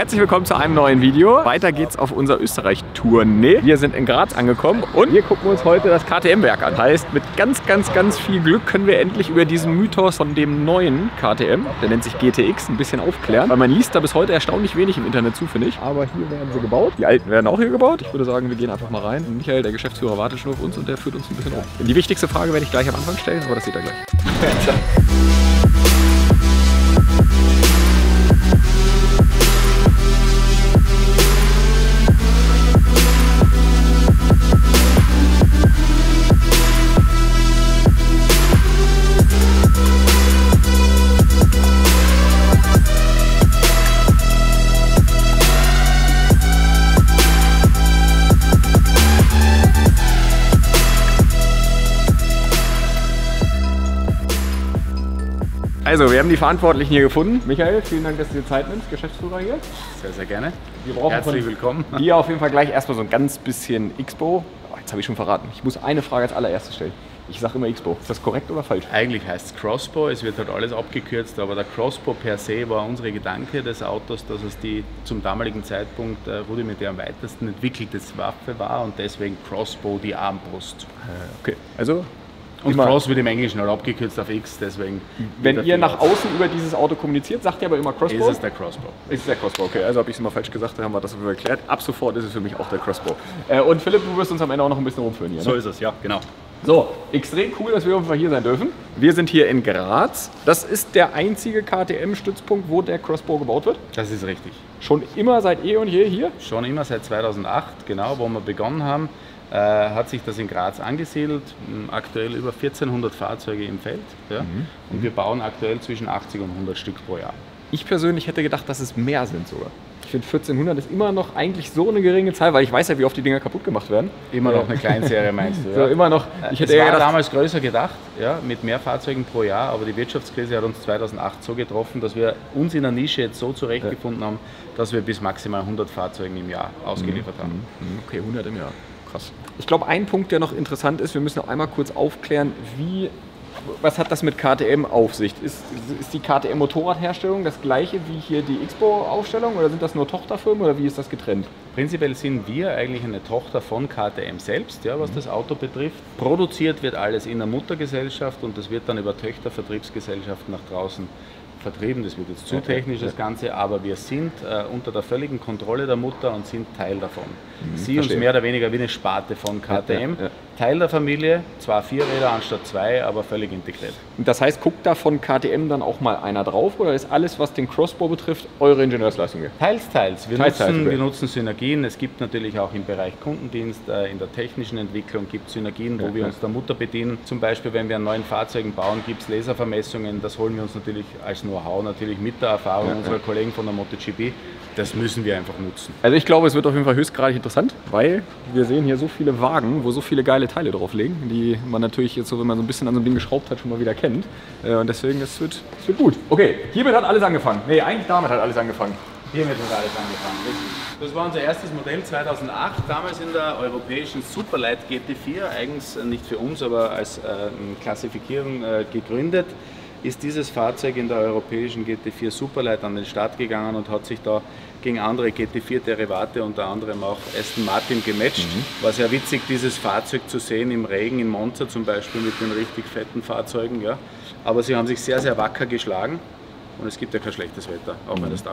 Herzlich willkommen zu einem neuen Video. Weiter geht's auf unserer Österreich-Tournee. Wir sind in Graz angekommen und wir gucken uns heute das KTM-Werk an. Heißt, mit ganz viel Glück können wir endlich über diesen Mythos von dem neuen KTM, der nennt sich GTX, ein bisschen aufklären. Weil man liest da bis heute erstaunlich wenig im Internet zu, finde ich. Aber hier werden sie gebaut. Die alten werden auch hier gebaut. Ich würde sagen, wir gehen einfach mal rein. Und Michael, der Geschäftsführer, wartet schon auf uns und der führt uns ein bisschen rum. Die wichtigste Frage werde ich gleich am Anfang stellen, aber das seht ihr gleich. Also, wir haben die Verantwortlichen hier gefunden. Michael, vielen Dank, dass du dir Zeit nimmst, Geschäftsführer hier. Sehr, sehr gerne. Wir brauchen herzlich willkommen. Hier auf jeden Fall gleich erstmal so ein ganz bisschen Expo. Oh, jetzt habe ich schon verraten. Ich muss eine Frage als allererstes stellen. Ich sage immer Expo. Ist das korrekt oder falsch? Eigentlich heißt es Crossbow, es wird halt alles abgekürzt, aber der Crossbow per se war unsere Gedanke des Autos, dass es die zum damaligen Zeitpunkt rudimentär am weitesten entwickelte Waffe war und deswegen Crossbow, die Armbrust. Okay, also... Und Cross wird im Englischen halt abgekürzt auf X, deswegen... Wenn ihr nach außen über dieses Auto kommuniziert, sagt ihr aber immer Crossbow? Ist es der Crossbow. Ist es der Crossbow, okay. Also habe ich es mal falsch gesagt, dann haben wir das erklärt. Ab sofort ist es für mich auch der Crossbow. Und Philipp, du wirst uns am Ende auch noch ein bisschen rumführen hier, ne? So ist es, ja, genau. So, extrem cool, dass wir auf jeden Fall hier sein dürfen. Wir sind hier in Graz. Das ist der einzige KTM-Stützpunkt, wo der Crossbow gebaut wird? Das ist richtig. Schon immer seit eh und je hier? Schon immer seit 2008, genau, wo wir begonnen haben. Hat sich das in Graz angesiedelt, aktuell über 1400 Fahrzeuge im Feld, ja? Und wir bauen aktuell zwischen 80 und 100 Stück pro Jahr. Ich persönlich hätte gedacht, dass es mehr sind sogar. Ich finde 1400 ist immer noch eigentlich so eine geringe Zahl, weil ich weiß ja, wie oft die Dinger kaputt gemacht werden. Immer noch eine Kleinserie meinst du? Ja? So, immer noch. Ich hätte gedacht, damals größer gedacht, ja, mit mehr Fahrzeugen pro Jahr, aber die Wirtschaftskrise hat uns 2008 so getroffen, dass wir uns in der Nische jetzt so zurechtgefunden haben, dass wir bis maximal 100 Fahrzeugen im Jahr ausgeliefert haben. Okay, 100 im Jahr. Krass. Ich glaube, ein Punkt, der noch interessant ist, wir müssen noch einmal kurz aufklären, was hat das mit KTM auf sich? Ist die KTM-Motorradherstellung das gleiche wie hier die Expo-Aufstellung oder sind das nur Tochterfirmen oder wie ist das getrennt? Prinzipiell sind wir eigentlich eine Tochter von KTM selbst, ja, was das Auto betrifft. Produziert wird alles in der Muttergesellschaft und das wird dann über Töchtervertriebsgesellschaften nach draußen vertrieben. Das wird jetzt zu technisch, das Ganze, aber wir sind unter der völligen Kontrolle der Mutter und sind Teil davon. Sie uns mehr oder weniger wie eine Sparte von KTM, Teil der Familie, zwar 4 Räder anstatt 2, aber völlig integriert. Und das heißt, guckt da von KTM dann auch mal einer drauf oder ist alles, was den Crossbow betrifft, eure Ingenieursleistung hier? Teils. Wir nutzen Synergien. Es gibt natürlich auch im Bereich Kundendienst, in der technischen Entwicklung gibt es Synergien, wo wir uns der Mutter bedienen. Zum Beispiel, wenn wir an neuen Fahrzeugen bauen, gibt es Laservermessungen. Das holen wir uns natürlich als Know-how natürlich mit der Erfahrung unserer Kollegen von der MotoGP. Das müssen wir einfach nutzen. Also ich glaube, es wird auf jeden Fall höchstgradig interessant, weil wir sehen hier so viele Wagen, wo so viele geile Teile drauf liegen, die man natürlich jetzt so, wenn man so ein bisschen an so einem Ding geschraubt hat, schon mal wieder kennt. Und deswegen, es wird gut. Okay, hiermit hat alles angefangen. Nee, eigentlich damit hat alles angefangen. Hiermit hat alles angefangen, richtig. Das war unser erstes Modell 2008, damals in der europäischen Superlight GT4, eigens nicht für uns, aber als Klassifizierung gegründet. Ist dieses Fahrzeug in der europäischen GT4 Superlight an den Start gegangen und hat sich da gegen andere GT4-Derivate, unter anderem auch Aston Martin, gematcht. War sehr witzig, dieses Fahrzeug zu sehen im Regen, in Monza zum Beispiel, mit den richtig fetten Fahrzeugen. Ja. Aber sie haben sich sehr, sehr wacker geschlagen und es gibt ja kein schlechtes Wetter, auch wenn das Dach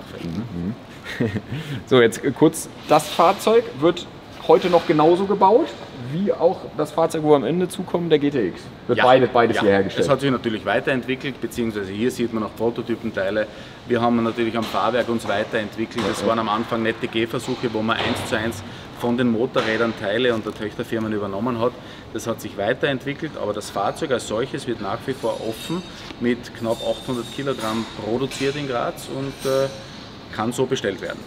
fällt. So, jetzt kurz, das Fahrzeug wird heute noch genauso gebaut, wie auch das Fahrzeug, wo wir am Ende zukommen, der GTX. Wird beides hier hergestellt. Es hat sich natürlich weiterentwickelt, beziehungsweise hier sieht man noch Prototypenteile. Wir haben natürlich am Fahrwerk uns weiterentwickelt. Es waren am Anfang nette Gehversuche, wo man 1:1 von den Motorrädern Teile und der Töchterfirmen übernommen hat. Das hat sich weiterentwickelt, aber das Fahrzeug als solches wird nach wie vor offen mit knapp 800 Kilogramm produziert in Graz und kann so bestellt werden.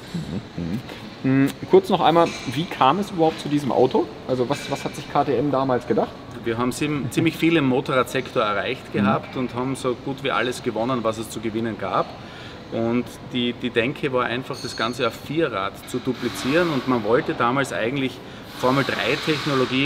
Kurz noch einmal, wie kam es überhaupt zu diesem Auto? Also was hat sich KTM damals gedacht? Wir haben ziemlich viel im Motorradsektor erreicht gehabt und haben so gut wie alles gewonnen, was es zu gewinnen gab. Und die Denke war einfach, das Ganze auf Vierrad zu duplizieren und man wollte damals eigentlich Formel 3 Technologie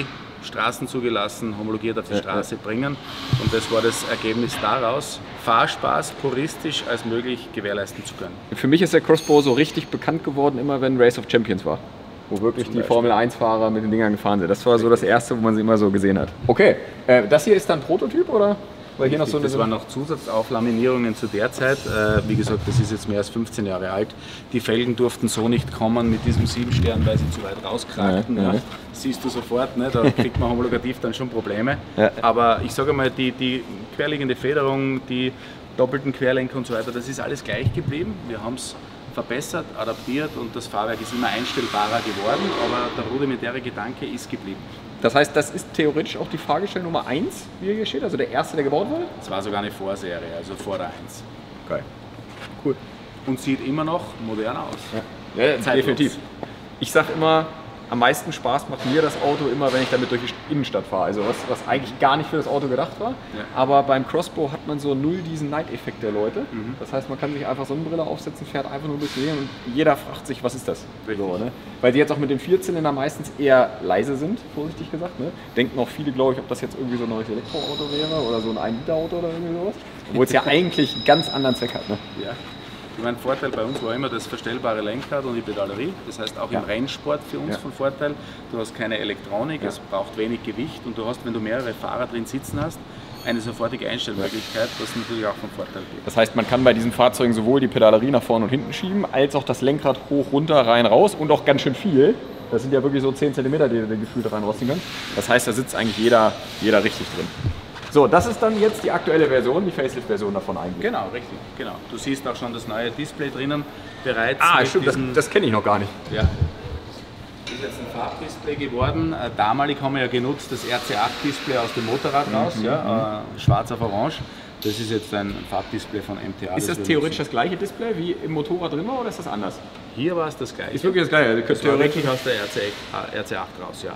Straßen zugelassen, homologiert auf die Straße bringen. Und das war das Ergebnis daraus, Fahrspaß puristisch als möglich gewährleisten zu können. Für mich ist der Crossbow so richtig bekannt geworden, immer wenn Race of Champions war. Wo wirklich die Formel-1-Fahrer mit den Dingern gefahren sind. Das war so das erste, wo man sie immer so gesehen hat. Okay, das hier ist dann Prototyp, oder? Weil hier noch so das waren noch Zusatzauflaminierungen zu der Zeit. Wie gesagt, das ist jetzt mehr als 15 Jahre alt. Die Felgen durften so nicht kommen mit diesem 7-Stern, weil sie zu weit rauskragten. Ja. Siehst du sofort, ne? Da kriegt man homologativ dann schon Probleme. Ja. Aber ich sage mal, die querliegende Federung, die doppelten Querlenker und so weiter, das ist alles gleich geblieben. Wir haben es verbessert, adaptiert und das Fahrwerk ist immer einstellbarer geworden, aber der rudimentäre Gedanke ist geblieben. Das heißt, das ist theoretisch auch die Fahrgestell Nummer 1, wie hier steht, also der erste, der gebaut wurde? Es war sogar eine Vorserie, also vor der 1. Geil. Cool. Und sieht immer noch modern aus. Ja, definitiv. Ich sag immer, am meisten Spaß macht mir das Auto immer, wenn ich damit durch die Innenstadt fahre. Also was eigentlich gar nicht für das Auto gedacht war. Ja. Aber beim Crossbow hat man so null diesen Neideffekt der Leute. Mhm. Das heißt, man kann sich einfach Sonnenbrille aufsetzen, fährt einfach nur durchs Leben und jeder fragt sich, was ist das? So, ne? Weil die jetzt auch mit den Vierzylinder meistens eher leise sind, vorsichtig gesagt. Ne? Denken auch viele, glaube ich, ob das jetzt irgendwie so ein neues Elektroauto wäre oder so ein 1-Liter-Auto oder irgendwie sowas. Obwohl es ja eigentlich einen ganz anderen Zweck hat. Ne? Ja. Mein Vorteil bei uns war immer das verstellbare Lenkrad und die Pedalerie. Das heißt auch im Rennsport für uns von Vorteil. Du hast keine Elektronik, es braucht wenig Gewicht und du hast, wenn du mehrere Fahrer drin sitzen hast, eine sofortige Einstellmöglichkeit, was natürlich auch von Vorteil geht. Das heißt, man kann bei diesen Fahrzeugen sowohl die Pedalerie nach vorne und hinten schieben, als auch das Lenkrad hoch, runter, rein, raus und auch ganz schön viel. Das sind ja wirklich so 10 cm, die du gefühlt rein rausziehen kannst. Das heißt, da sitzt eigentlich jeder richtig drin. So, das ist dann jetzt die aktuelle Version, die Facelift-Version davon eigentlich. Genau, richtig, genau. Du siehst auch schon das neue Display drinnen bereits. Stimmt, das kenne ich noch gar nicht. Ja. Das ist jetzt ein Farbdisplay geworden. Damalig haben wir ja genutzt das RC8-Display aus dem Motorrad raus, schwarz auf orange. Das ist jetzt ein Farbdisplay von MTA. Ist das theoretisch das gleiche Display wie im Motorrad drin war oder ist das anders? Hier war es das gleiche. Ist wirklich das gleiche? Das war wirklich aus der RC8 raus, ja.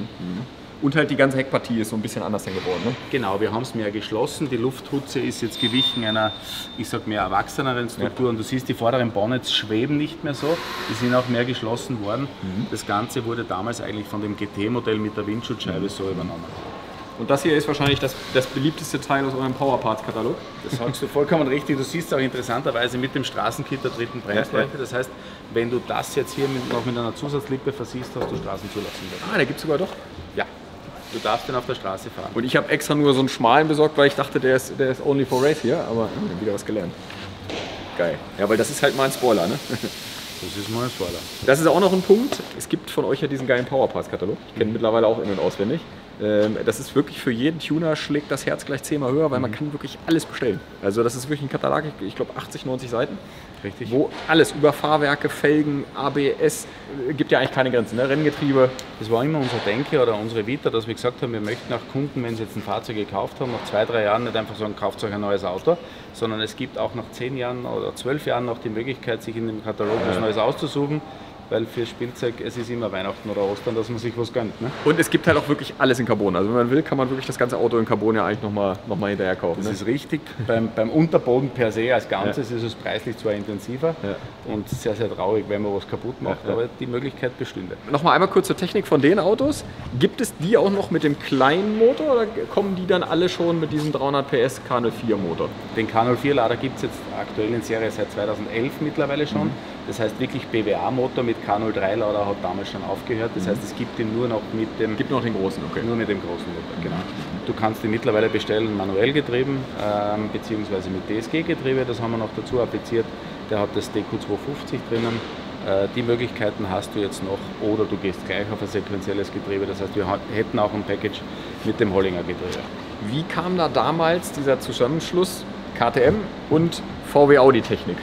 Und halt die ganze Heckpartie ist so ein bisschen anders geworden, ne? Genau, wir haben es mehr geschlossen. Die Lufthutze ist jetzt gewichen einer, ich sag mehr erwachseneren Struktur. Und du siehst, die vorderen Bonnets schweben nicht mehr so. Die sind auch mehr geschlossen worden. Das Ganze wurde damals eigentlich von dem GT-Modell mit der Windschutzscheibe so übernommen. Und das hier ist wahrscheinlich das beliebteste Teil aus eurem Powerparts-Katalog. Das sagst du vollkommen richtig. Du siehst auch interessanterweise mit dem Straßenkit der dritten Bremsläufe. Das heißt, wenn du das jetzt hier noch mit einer Zusatzlippe versiehst, hast du Straßenzulassung. Der gibt es sogar doch? Ja. Du darfst den auf der Straße fahren. Und ich habe extra nur so einen schmalen besorgt, weil ich dachte, der ist only for race hier, aber wieder was gelernt. Geil. Ja, weil das ist halt mal ein Spoiler, ne? Das ist mal ein Spoiler. Das ist auch noch ein Punkt. Es gibt von euch ja diesen geilen Powerparts-Katalog. Ich kenne mittlerweile auch in- und auswendig. Das ist wirklich für jeden Tuner schlägt das Herz gleich 10-mal höher, weil man kann wirklich alles bestellen. Also das ist wirklich ein Katalog, ich glaube 80, 90 Seiten. Richtig. Wo alles über Fahrwerke, Felgen, ABS, gibt ja eigentlich keine Grenzen, ne? Renngetriebe. Das war immer unser Denke oder unsere Vita, dass wir gesagt haben, wir möchten auch Kunden, wenn sie jetzt ein Fahrzeug gekauft haben, nach 2, 3 Jahren nicht einfach sagen, kauft euch ein neues Auto, sondern es gibt auch nach 10 Jahren oder 12 Jahren noch die Möglichkeit, sich in dem Katalog was Neues auszusuchen. Weil für Spielzeug, es ist immer Weihnachten oder Ostern, dass man sich was gönnt. Ne? Und es gibt halt auch wirklich alles in Carbon. Also wenn man will, kann man wirklich das ganze Auto in Carbon ja eigentlich nochmal hinterher kaufen. Das ist richtig. Beim Unterboden per se als Ganzes ist es preislich zwar intensiver und sehr, sehr traurig, wenn man was kaputt macht, aber die Möglichkeit bestünde. Nochmal einmal kurz zur Technik von den Autos. Gibt es die auch noch mit dem kleinen Motor oder kommen die dann alle schon mit diesem 300 PS K04 Motor? Den K04 Lader gibt es jetzt aktuell in Serie seit 2011 mittlerweile schon. Das heißt wirklich BWA-Motor mit K03 Lader hat damals schon aufgehört. Das heißt, es gibt ihn nur noch mit dem... Gibt noch den großen, okay. Nur mit dem großen Motor, genau. Du kannst ihn mittlerweile bestellen, manuell getrieben, beziehungsweise mit DSG-Getriebe. Das haben wir noch dazu appliziert. Der hat das DQ250 drinnen. Die Möglichkeiten hast du jetzt noch. Oder du gehst gleich auf ein sequenzielles Getriebe. Das heißt, wir hätten auch ein Package mit dem Hollinger Getriebe. Wie kam da damals dieser Zusammenschluss KTM und VW Audi Technik?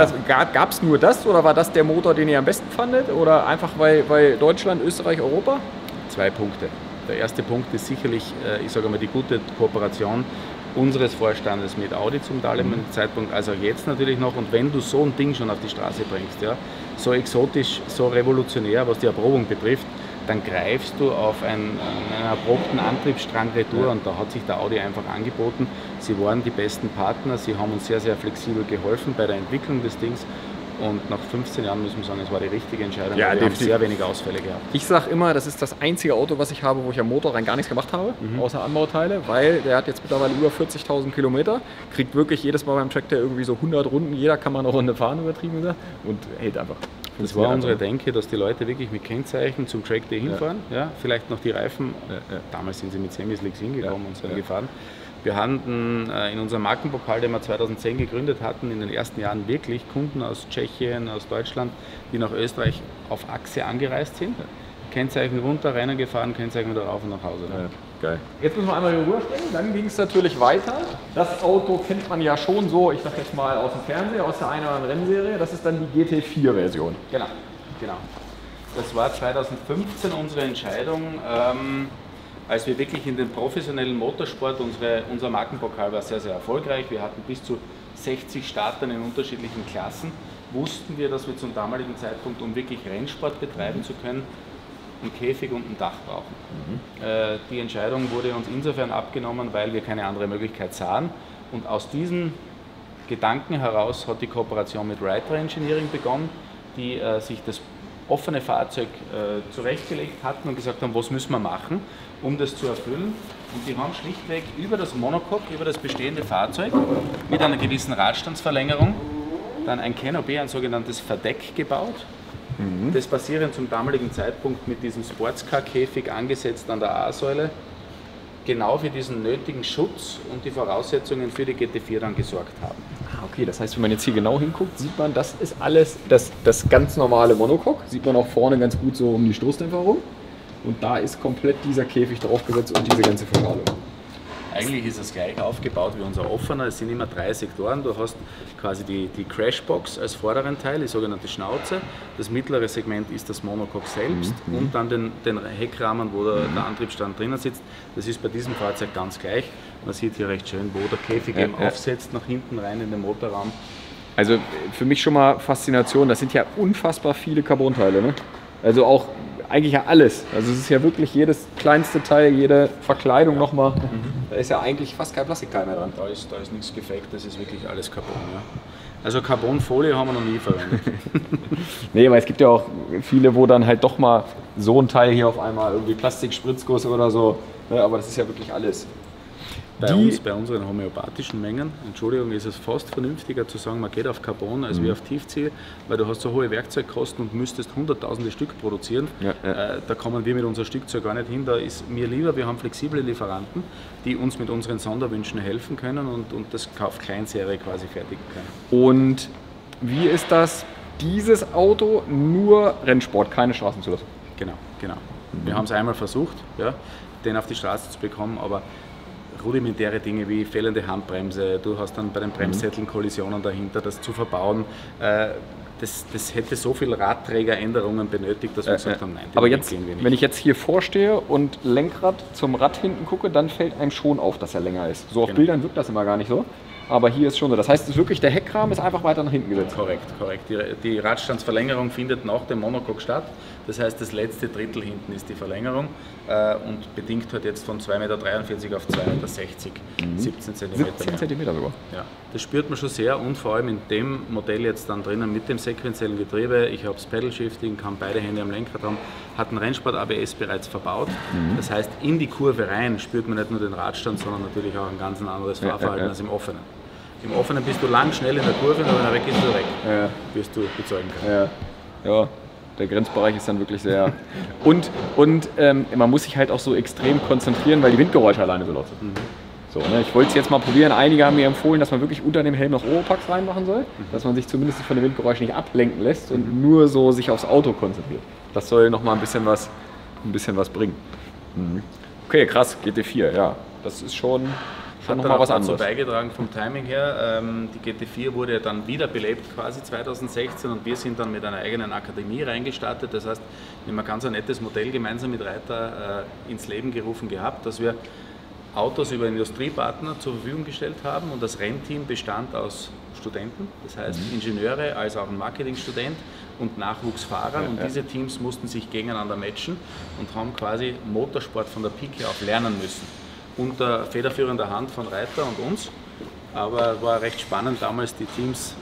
Gab es nur das oder war das der Motor, den ihr am besten fandet? Oder einfach weil Deutschland, Österreich, Europa? 2 Punkte. Der erste Punkt ist sicherlich, ich sage mal, die gute Kooperation unseres Vorstandes mit Audi zum damaligen Zeitpunkt, also jetzt natürlich noch. Und wenn du so ein Ding schon auf die Straße bringst, ja, so exotisch, so revolutionär, was die Erprobung betrifft, dann greifst du auf einen erprobten Antriebsstrang retour und da hat sich der Audi einfach angeboten. Sie waren die besten Partner, sie haben uns sehr, sehr flexibel geholfen bei der Entwicklung des Dings Und nach 15 Jahren müssen wir sagen, es war die richtige Entscheidung, Ja, weil wir haben sehr wenig Ausfälle gehabt. Ich sage immer, das ist das einzige Auto, was ich habe, wo ich am Motor rein gar nichts gemacht habe, außer Anbauteile, weil der hat jetzt mittlerweile über 40.000 Kilometer, kriegt wirklich jedes Mal beim Tractor irgendwie so 100 Runden, jeder kann mal eine Runde fahren, übertrieben gesagt, und hält einfach. Das war unsere Denke, dass die Leute wirklich mit Kennzeichen zum Track Day hinfahren, ja, vielleicht noch die Reifen, damals sind sie mit Semislicks hingekommen und sind gefahren. Wir hatten in unserem Markenpokal, den wir 2010 gegründet hatten, in den ersten Jahren wirklich Kunden aus Tschechien, aus Deutschland, die nach Österreich auf Achse angereist sind. Kennzeichen runter, rein gefahren, Kennzeichen wieder rauf und nach Hause. Ja, geil. Jetzt müssen wir einmal rüberspringen, dann ging es natürlich weiter. Das Auto kennt man ja schon so, ich sag jetzt mal aus dem Fernseher, aus der einen oder anderen Rennserie. Das ist dann die GT4-Version. Genau. Das war 2015 unsere Entscheidung. Als wir wirklich in den professionellen Motorsport, unser Markenpokal war sehr, sehr erfolgreich. Wir hatten bis zu 60 Startern in unterschiedlichen Klassen. Wussten wir, dass wir zum damaligen Zeitpunkt, um wirklich Rennsport betreiben zu können, einen Käfig und ein Dach brauchen. Die Entscheidung wurde uns insofern abgenommen, weil wir keine andere Möglichkeit sahen. Und aus diesem Gedanken heraus hat die Kooperation mit Reiter Engineering begonnen, die sich das offene Fahrzeug zurechtgelegt hatten und gesagt haben, was müssen wir machen, um das zu erfüllen. Und die haben schlichtweg über das Monocoque, über das bestehende Fahrzeug mit einer gewissen Radstandsverlängerung dann ein Canopé, ein sogenanntes Verdeck gebaut. Das basierend zum damaligen Zeitpunkt mit diesem Sportscar-Käfig angesetzt an der A-Säule genau für diesen nötigen Schutz und die Voraussetzungen für die GT4 dann gesorgt haben. Okay, das heißt, wenn man jetzt hier genau hinguckt, sieht man, das ist alles das ganz normale Monocoque. Sieht man auch vorne ganz gut so um die Stoßdämpfer rum. Und da ist komplett dieser Käfig draufgesetzt und diese ganze Verstrahlung. Eigentlich ist es gleich aufgebaut wie unser offener. Es sind immer 3 Sektoren. Du hast quasi die Crashbox als vorderen Teil, die sogenannte Schnauze. Das mittlere Segment ist das Monocoque selbst und dann den Heckrahmen, wo der Antriebsstand drinnen sitzt. Das ist bei diesem Fahrzeug ganz gleich. Man sieht hier recht schön, wo der Käfig eben aufsetzt, nach hinten rein in den Motorraum. Also für mich schon mal Faszination. Das sind ja unfassbar viele Carbonteile, ne? Also auch eigentlich ja alles. Also es ist ja wirklich jedes kleinste Teil, jede Verkleidung nochmal. Da ist ja eigentlich fast kein Plastikteil mehr dran. Da ist nichts gefaked, das ist wirklich alles Carbon. Ja. Also Carbonfolie haben wir noch nie verwendet. Nee, aber es gibt ja auch viele, wo dann halt doch mal so ein Teil hier auf einmal irgendwie Plastikspritzguss oder so. Ja, aber das ist ja wirklich alles. Bei unseren homöopathischen Mengen, Entschuldigung, ist es fast vernünftiger zu sagen, man geht auf Carbon als wie auf Tiefziel, weil du hast so hohe Werkzeugkosten und müsstest hunderttausende Stück produzieren. Da kommen wir mit unserem Stückzeug gar nicht hin. Da ist mir lieber, wir haben flexible Lieferanten, die uns mit unseren Sonderwünschen helfen können und das auf Kleinserie quasi fertigen können. Und wie ist das? Dieses Auto nur Rennsport, keine Straßenzulassung? Genau. Wir haben es einmal versucht, den auf die Straße zu bekommen, aber rudimentäre Dinge wie fehlende Handbremse, du hast dann bei den Bremssätteln Kollisionen dahinter, das zu verbauen, das hätte so viel Radträgeränderungen benötigt, dass wir gesagt haben, nein, aber jetzt, gehen wir nicht. Wenn ich jetzt hier vorstehe und Lenkrad zum Rad hinten gucke, dann fällt einem schon auf, dass er länger ist. So auf Bildern wirkt das immer gar nicht so. Aber hier ist schon so. Das heißt, es ist wirklich, der Heckrahmen ist einfach weiter nach hinten gesetzt. Korrekt. Die Radstandsverlängerung findet nach dem Monocoque statt. Das heißt, das letzte Drittel hinten ist die Verlängerung und bedingt halt jetzt von 2,43 Meter auf 2,60 Meter, 17 cm. 17 cm sogar. Ja, das spürt man schon sehr und vor allem in dem Modell jetzt dann drinnen mit dem sequenziellen Getriebe. Ich habe das Pedal Shifting, kann beide Hände am Lenkrad haben, hat ein Rennsport ABS bereits verbaut. Das heißt, in die Kurve rein spürt man nicht nur den Radstand, sondern natürlich auch ein ganz anderes Fahrverhalten als im Offenen. Im Offenen bist du lang, schnell in der Kurve, und wenn er weg ist, ist er weg. Wirst du bezeugen können. Ja, der Grenzbereich ist dann wirklich sehr... Und man muss sich halt auch so extrem konzentrieren, weil die Windgeräusche alleine so laut sind. So, ne? Ich wollte es jetzt mal probieren. Einige haben mir empfohlen, dass man wirklich unter dem Helm noch Oropax reinmachen soll, dass man sich zumindest von den Windgeräuschen nicht ablenken lässt und nur so sich aufs Auto konzentriert. Das soll nochmal ein bisschen was bringen. Okay, krass, GT4, ja. Das ist schon... Hat dann auch dazu beigetragen vom Timing her. Die GT4 wurde ja dann wiederbelebt quasi 2016 und wir sind dann mit einer eigenen Akademie reingestartet. Das heißt, wir haben ein ganz nettes Modell gemeinsam mit Reiter ins Leben gerufen gehabt, dass wir Autos über Industriepartner zur Verfügung gestellt haben und das Rennteam bestand aus Studenten, das heißt Ingenieure als auch ein Marketingstudent und Nachwuchsfahrern und diese Teams mussten sich gegeneinander matchen und haben quasi Motorsport von der Pike auf lernen müssen. Unter federführender Hand von Reiter und uns. Aber war recht spannend, damals die Teams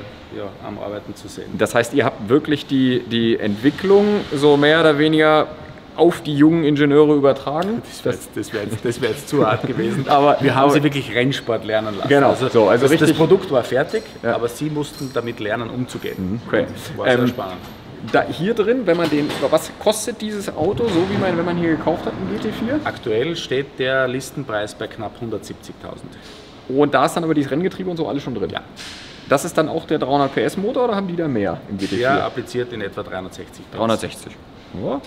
am Arbeiten zu sehen. Das heißt, ihr habt wirklich die Entwicklung so mehr oder weniger auf die jungen Ingenieure übertragen? Das wär jetzt zu hart gewesen. Aber wir haben sie wirklich Rennsport lernen lassen. Genau. Also das Produkt war fertig, aber sie mussten damit lernen, umzugehen. Okay. War sehr spannend. Da hier drin, was kostet dieses Auto, so wie wenn man hier gekauft hat, ein GT4? Aktuell steht der Listenpreis bei knapp 170.000. Und da ist dann aber dieses Renngetriebe und so alles schon drin? Ja. Das ist dann auch der 300 PS Motor oder haben die da mehr im GT4? Ja, appliziert in etwa 360 PS. 360. Ja.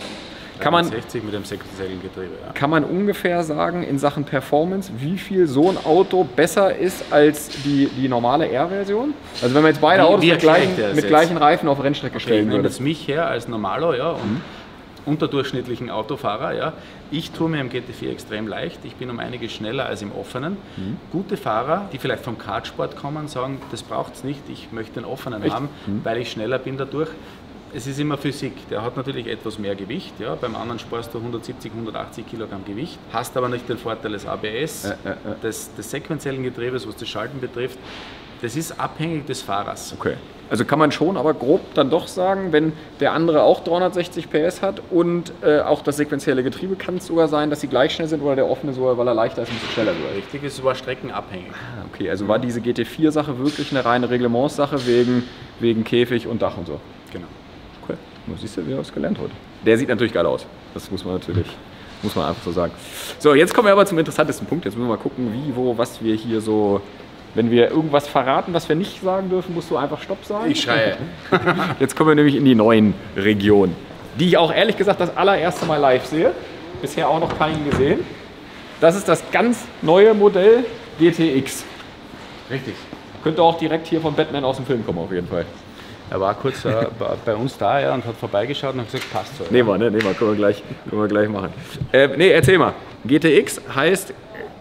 360 mit dem sequentiellen Getriebe, ja. Kann man ungefähr sagen, in Sachen Performance, wie viel so ein Auto besser ist als die normale R-Version? Also wenn man jetzt beide Autos mit gleichen Reifen auf Rennstrecke stellen würde. Ich nehme jetzt mich her als Normalo, ja, und unterdurchschnittlichen Autofahrer. Ja. Ich tue mir im GT4 extrem leicht. Ich bin um einiges schneller als im offenen. Gute Fahrer, die vielleicht vom Kartsport kommen, sagen, das braucht es nicht, ich möchte den offenen haben, weil ich schneller bin dadurch. Es ist immer Physik, der hat natürlich etwas mehr Gewicht, ja. Beim anderen sparst du 170, 180 Kilogramm Gewicht, hast aber nicht den Vorteil des ABS, des sequentiellen Getriebes, was das Schalten betrifft. Das ist abhängig des Fahrers. Okay. Also kann man schon aber grob dann doch sagen, wenn der andere auch 360 PS hat und auch das sequentielle Getriebe, kann es sogar sein, dass sie gleich schnell sind oder der offene sogar, weil er leichter ist, ein bisschen schneller wird. Richtig, es war streckenabhängig. Okay, also war diese GT4-Sache wirklich eine reine Reglementssache wegen Käfig und Dach und so? Genau. Okay, siehst du, wir haben es gelernt heute. Der sieht natürlich geil aus. Das muss man einfach so sagen. So, jetzt kommen wir aber zum interessantesten Punkt. Jetzt müssen wir mal gucken, wie, wo, was wir hier so... Wenn wir irgendwas verraten, was wir nicht sagen dürfen, musst du einfach Stopp sagen. Ich schreie. Jetzt kommen wir nämlich in die neuen Region, die ich auch ehrlich gesagt das allererste Mal live sehe. Bisher auch noch keinen gesehen. Das ist das ganz neue Modell GTX. Richtig. Könnte auch direkt hier von Batman aus dem Film kommen, auf jeden Fall. Er war kurz bei uns da, ja, und hat vorbeigeschaut und hat gesagt, passt so. Ja. Nehmen wir, können wir gleich machen. Erzähl mal. GTX heißt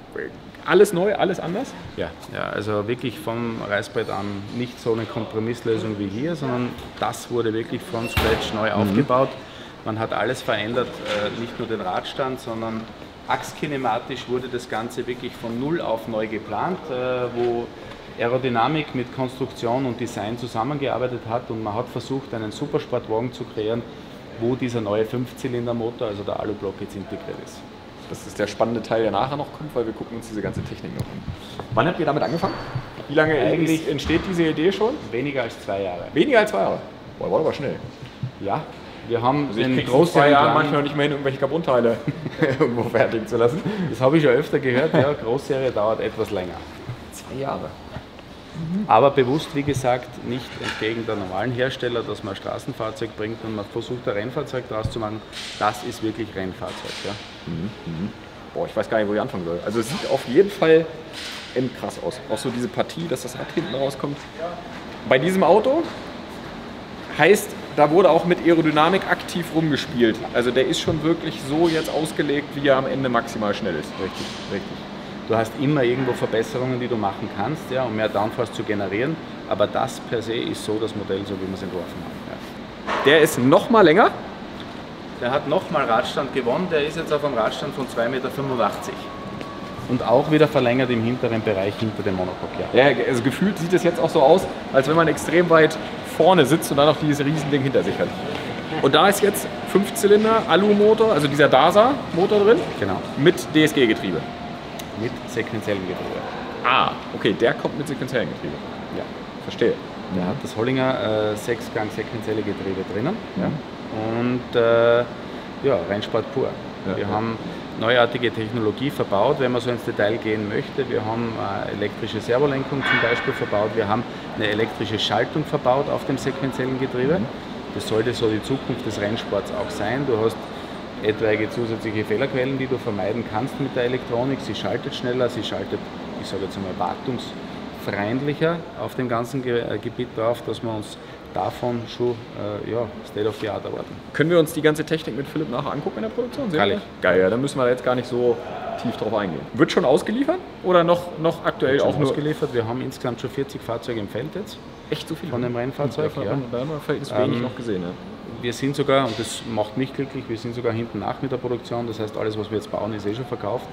alles neu, alles anders? Ja, also wirklich vom Reißbrett an nicht so eine Kompromisslösung wie hier, sondern das wurde wirklich von Scratch neu aufgebaut. Man hat alles verändert, nicht nur den Radstand, sondern achskinematisch wurde das Ganze wirklich von Null auf neu geplant, wo Aerodynamik mit Konstruktion und Design zusammengearbeitet hat und man hat versucht, einen Supersportwagen zu kreieren, wo dieser neue 5-Zylinder-Motor, also der Alublock, jetzt integriert ist. Das ist der spannende Teil, der nachher noch kommt, weil wir gucken uns diese ganze Technik noch an. Wann habt ihr damit angefangen? Wie lange entsteht diese Idee schon? Weniger als 2 Jahre. Weniger als 2 Jahre? Boah, war aber schnell. Ja, wir haben in großen 2 Jahren manchmal noch nicht mehr hin, irgendwelche Carbonteile irgendwo fertigen zu lassen. Das habe ich schon öfter gehört, ja, Großserie dauert etwas länger. 2 Jahre. Aber bewusst, wie gesagt, nicht entgegen der normalen Hersteller, dass man ein Straßenfahrzeug bringt und man versucht, ein Rennfahrzeug daraus zu machen. Das ist wirklich Rennfahrzeug. Ja. Boah, ich weiß gar nicht, wo ich anfangen soll. Also es sieht auf jeden Fall krass aus. Auch so diese Partie, dass das Rad hinten rauskommt. Bei diesem Auto heißt, da wurde auch mit Aerodynamik aktiv rumgespielt. Also der ist schon wirklich so jetzt ausgelegt, wie er am Ende maximal schnell ist. Richtig, richtig. Du hast immer irgendwo Verbesserungen, die du machen kannst, ja, um mehr Downforce zu generieren. Aber das per se ist so das Modell, so wie wir es entworfen haben. Ja. Der ist noch mal länger. Der hat nochmal Radstand gewonnen. Der ist jetzt auf einem Radstand von 2,85 Meter. Und auch wieder verlängert im hinteren Bereich hinter dem Monocoque. Ja, also gefühlt sieht es jetzt auch so aus, als wenn man extrem weit vorne sitzt und dann noch dieses Riesending hinter sich hat. Und da ist jetzt 5-Zylinder Alu-Motor, also dieser DASA-Motor drin. Genau. Mit DSG-Getriebe. Mit sequentiellem Getriebe. Ah, okay, der kommt mit sequentiellem Getriebe. Ja. Verstehe. Der hat das Hollinger 6-Gang sequentielle Getriebe drinnen. Ja. Und Rennsport pur. Ja, wir haben neuartige Technologie verbaut, wenn man so ins Detail gehen möchte. Wir haben elektrische Servolenkung zum Beispiel verbaut. Wir haben eine elektrische Schaltung verbaut auf dem sequentiellen Getriebe. Das sollte so die Zukunft des Rennsports auch sein. Du hast etwaige zusätzliche Fehlerquellen, die du vermeiden kannst mit der Elektronik. Sie schaltet schneller, sie schaltet, ich sage jetzt einmal, wartungsfreundlicher auf dem ganzen Gebiet drauf, dass wir uns davon schon State of the Art erwarten. Können wir uns die ganze Technik mit Philipp nachher angucken in der Produktion? Geil. Geil, ja, dann müssen wir da jetzt gar nicht so tief drauf eingehen. Wird schon ausgeliefert oder noch aktuell Wird schon auch nur ausgeliefert? Wir haben insgesamt schon 40 Fahrzeuge im Feld jetzt. Echt so viel? Von dem Rennfahrzeug, ja. Da haben wir verhältnismäßig wenig noch gesehen. Ja. Wir sind sogar, und das macht mich glücklich, wir sind sogar hinten nach mit der Produktion. Das heißt, alles, was wir jetzt bauen, ist eh schon verkauft.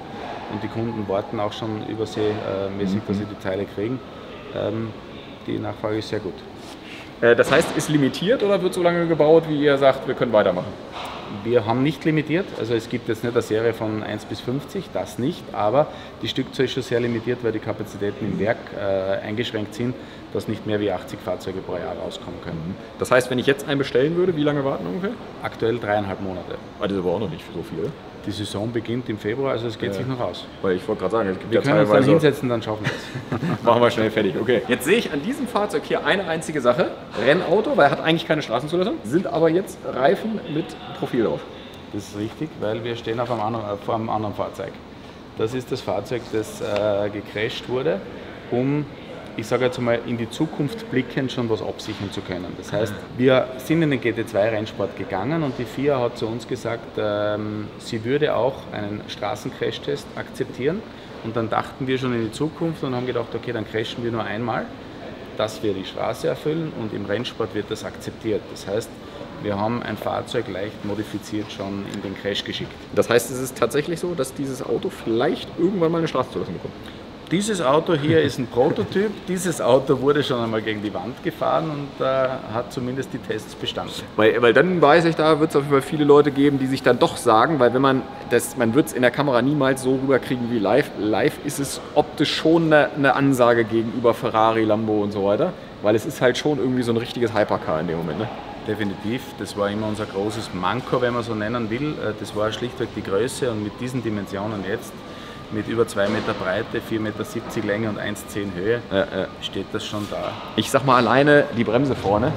und die Kunden warten auch schon überseemäßig, dass sie die Teile kriegen. Die Nachfrage ist sehr gut. Das heißt, ist limitiert oder wird so lange gebaut, wie ihr sagt, wir können weitermachen? Wir haben nicht limitiert, also es gibt jetzt nicht eine Serie von 1 bis 50, das nicht, aber die Stückzahl ist schon sehr limitiert, weil die Kapazitäten im Werk eingeschränkt sind, dass nicht mehr wie 80 Fahrzeuge pro Jahr rauskommen können. Das heißt, wenn ich jetzt einen bestellen würde, wie lange warten ungefähr? Aktuell 3,5 Monate. Das ist aber auch noch nicht so viel. Die Saison beginnt im Februar, also es geht sich noch aus. Weil ich wollte gerade sagen, es gibt wir können uns dann hinsetzen, dann schaffen wir es. Machen wir schnell fertig, okay. Jetzt sehe ich an diesem Fahrzeug hier eine einzige Sache. Rennauto, weil er hat eigentlich keine Straßenzulassung, sind aber jetzt Reifen mit Profil drauf. Das ist richtig, weil wir stehen vor einem anderen Fahrzeug. Das ist das Fahrzeug, das gecrasht wurde, um, ich sage jetzt mal, in die Zukunft blickend schon was absichern zu können. Das heißt, wir sind in den GT2-Rennsport gegangen und die FIA hat zu uns gesagt, sie würde auch einen Straßencrashtest akzeptieren. Und dann dachten wir schon in die Zukunft und haben gedacht, okay, dann crashen wir nur einmal, dass wir die Straße erfüllen und im Rennsport wird das akzeptiert. Das heißt, wir haben ein Fahrzeug leicht modifiziert schon in den Crash geschickt. Das heißt, es ist tatsächlich so, dass dieses Auto vielleicht irgendwann mal eine Straßenzulassung bekommt? Dieses Auto hier ist ein Prototyp. Dieses Auto wurde schon einmal gegen die Wand gefahren und hat zumindest die Tests bestanden. Weil dann weiß ich, da wird es auf jeden Fall viele Leute geben, die sich dann doch sagen, weil wenn man wird es in der Kamera niemals so rüberkriegen wie live. Live ist es optisch schon eine Ansage gegenüber Ferrari, Lambo und so weiter, weil es ist halt schon irgendwie so ein richtiges Hypercar in dem Moment. Ne? Definitiv, das war immer unser großes Manko, wenn man so nennen will. Das war schlichtweg die Größe und mit diesen Dimensionen jetzt, mit über 2 Meter Breite, 4,70 Meter Länge und 1,10 Höhe, steht das schon da. Ich sag mal alleine die Bremse vorne.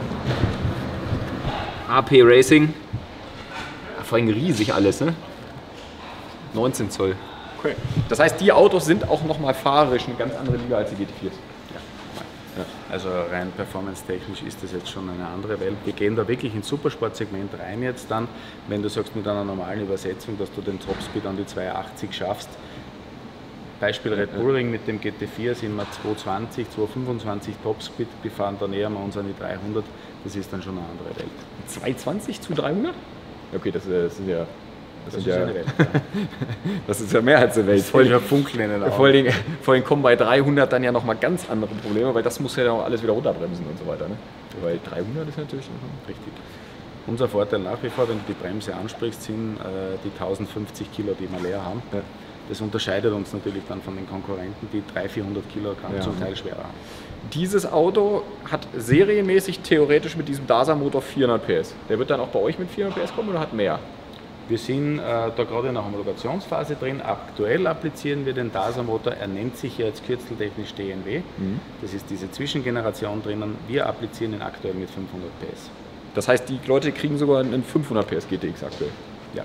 AP Racing. Vor allem riesig alles, ne? 19 Zoll. Okay. Das heißt, die Autos sind auch nochmal fahrerisch eine ganz andere Liga als die GT4s. Ja. Also rein performance-technisch ist das jetzt schon eine andere Welt. Wir gehen da wirklich ins Supersportsegment rein jetzt dann, wenn du sagst mit einer normalen Übersetzung, dass du den Topspeed an die 280 schaffst. Beispiel Red Bull Ring mit dem GT4 sind wir 220, 225 Topspeed, wir fahren da näher uns an die 300, das ist dann schon eine andere Welt. 220 zu 300? Okay, das ist ja... Das ist eine Welt. Ja. Das ist ja mehr als eine Welt. Voll Funkeln in den Augen. Vor allem kommen bei 300 dann ja nochmal ganz andere Probleme, weil das muss ja dann auch alles wieder runterbremsen und so weiter. Ne? Weil 300 ist natürlich richtig. Unser Vorteil nach wie vor, wenn du die Bremse ansprichst, sind die 1050 Kilo, die wir leer haben. Ja. Das unterscheidet uns natürlich dann von den Konkurrenten, die 300-400 Kilogramm zum Teil schwerer haben. Dieses Auto hat serienmäßig theoretisch mit diesem DASA-Motor 400 PS. Der wird dann auch bei euch mit 400 PS kommen oder hat mehr? Wir sind da gerade in der Homologationsphase drin. Aktuell applizieren wir den DASA-Motor. Er nennt sich jetzt kürzeltechnisch DNW. Das ist diese Zwischengeneration drinnen. Wir applizieren ihn aktuell mit 500 PS. Das heißt, die Leute kriegen sogar einen 500 PS GTX aktuell? Ja.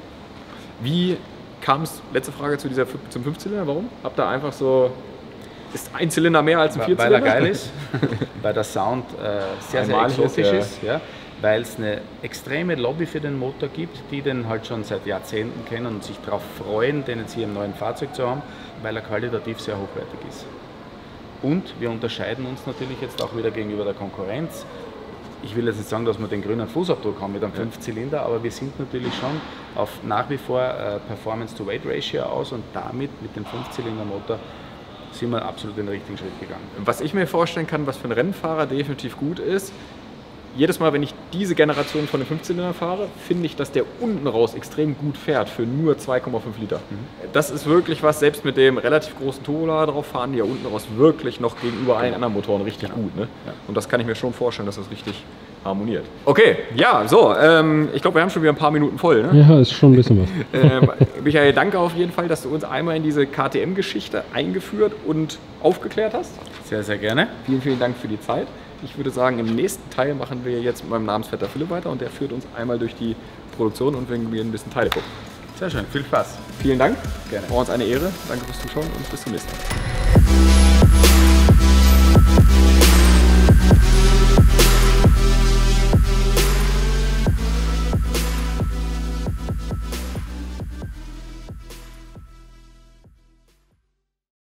Wie kam es, letzte Frage, zum 5-Zylinder? Warum? Habt ihr einfach so... Ist ein Zylinder mehr als ein 4-Zylinder? Weil er geil ist, weil der Sound sehr, sehr exotisch ist. Ja. Weil es eine extreme Lobby für den Motor gibt, die den halt schon seit Jahrzehnten kennen und sich darauf freuen, den jetzt hier im neuen Fahrzeug zu haben, weil er qualitativ sehr hochwertig ist. Und wir unterscheiden uns natürlich jetzt auch wieder gegenüber der Konkurrenz. Ich will jetzt nicht sagen, dass wir den grünen Fußabdruck haben mit einem 5-Zylinder, aber wir sind natürlich schon auf nach wie vor Performance-to-Weight-Ratio aus und damit mit dem 5-Zylinder-Motor sind wir absolut den richtigen Schritt gegangen. Was ich mir vorstellen kann, was für einen Rennfahrer definitiv gut ist, jedes Mal, wenn ich diese Generation von den 5-Zylinder fahre, finde ich, dass der unten raus extrem gut fährt für nur 2,5 Liter. Das ist wirklich was, selbst mit dem relativ großen Turbolader drauf fahren die ja unten raus wirklich noch gegenüber allen anderen Motoren richtig gut. Ne? Ja. Und das kann ich mir schon vorstellen, dass das richtig harmoniert. Okay, ja, so, ich glaube, wir haben schon wieder ein paar Minuten voll. Ne? Ja, ist schon ein bisschen was. Michael, danke auf jeden Fall, dass du uns einmal in diese KTM-Geschichte eingeführt und aufgeklärt hast. Sehr, sehr gerne. Vielen, vielen Dank für die Zeit. Ich würde sagen, im nächsten Teil machen wir jetzt mit meinem Namensvetter Philipp weiter und der führt uns einmal durch die Produktion und wenn wir ein bisschen Teile gucken. Sehr schön, viel Spaß. Vielen Dank. Gerne. War uns eine Ehre. Danke fürs Zuschauen und bis zum nächsten Mal.